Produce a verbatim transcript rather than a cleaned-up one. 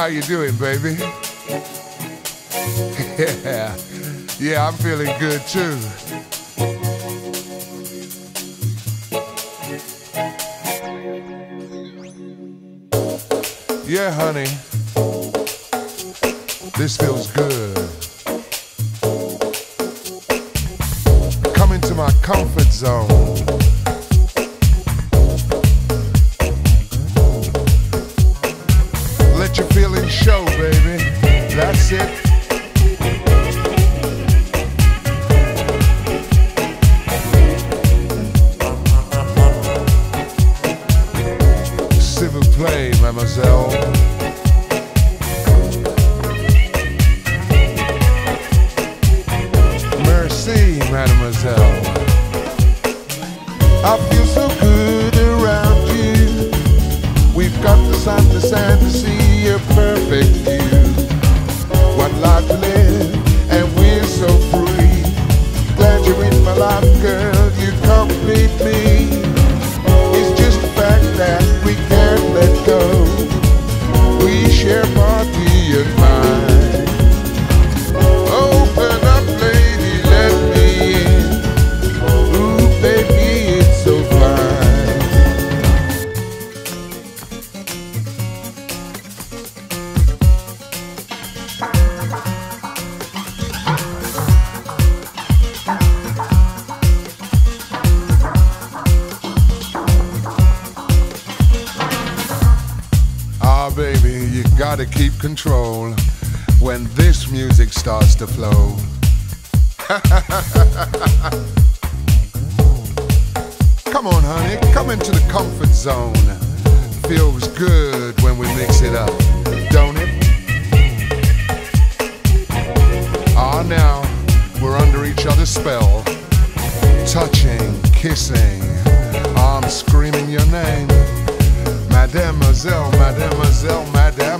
How you doing, baby? Yeah, yeah, I'm feeling good too. Yeah, honey, this feels good. Come into my comfort zone. Let your feelings show, baby. That's it. Civil play, mademoiselle. Merci, mademoiselle. I feel so good around you. We've got the sun, the sand, to see a perfect view. What life to live, and we're so free. Glad you're in my life, girl, you complete me. It's just the fact that we can't let go. We share body and mind. Open up, lady, let me in. Ooh, baby, it's so fine. Ah, baby, you gotta keep control when this music starts to flow. Come on, honey, come into the comfort zone. Feels good when we mix it up, don't it? Ah, now we're under each other's spell. Touching, kissing, I'm screaming your name. Mademoiselle, mademoiselle, madame.